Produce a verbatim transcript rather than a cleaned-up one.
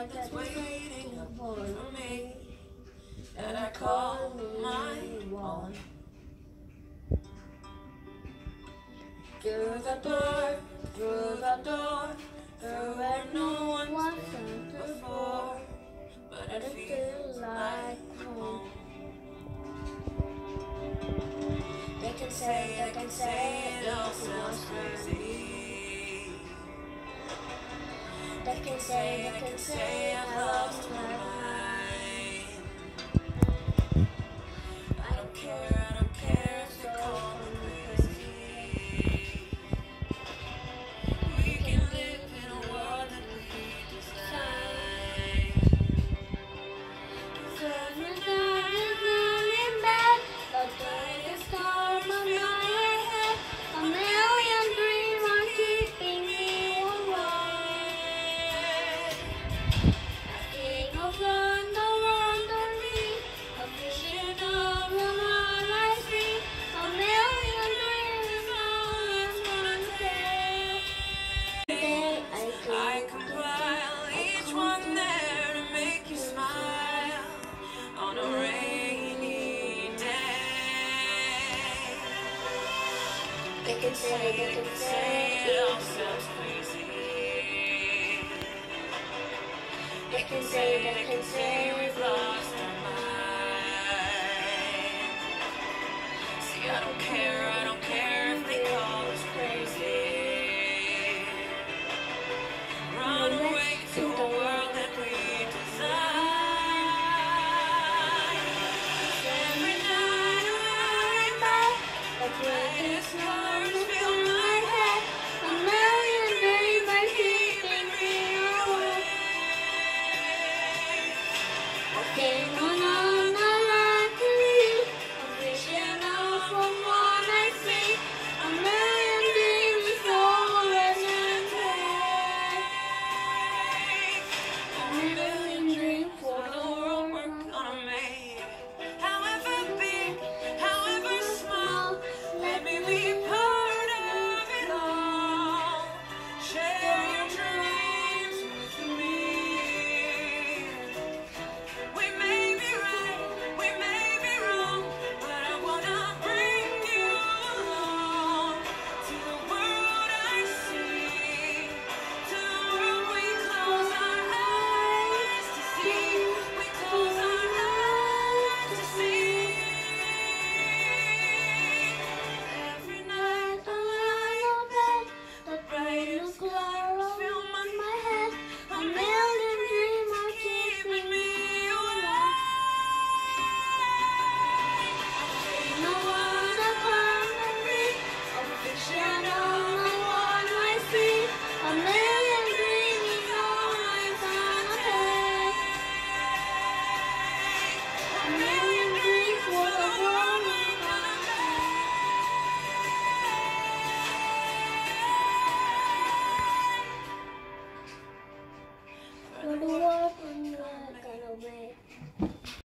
that's waiting for me, that I call my own. Through the door, through the door, through where no one's been before, but it feels like home. They can say, they can say it all sounds crazy. They can say, they can say I lost my mind. I don't care, I don't care if they call me crazy. We can live in a world that we design. Cause we're not, it's not in bed, but the storm of my head. A million dreams are keeping me awake. A king of London under me, a vision of a I see. A million dreams is all that's gonna take. Today I compile each one there to make you smile on a rainy day. They can say, they can say it all sounds crazy. They can say, they can say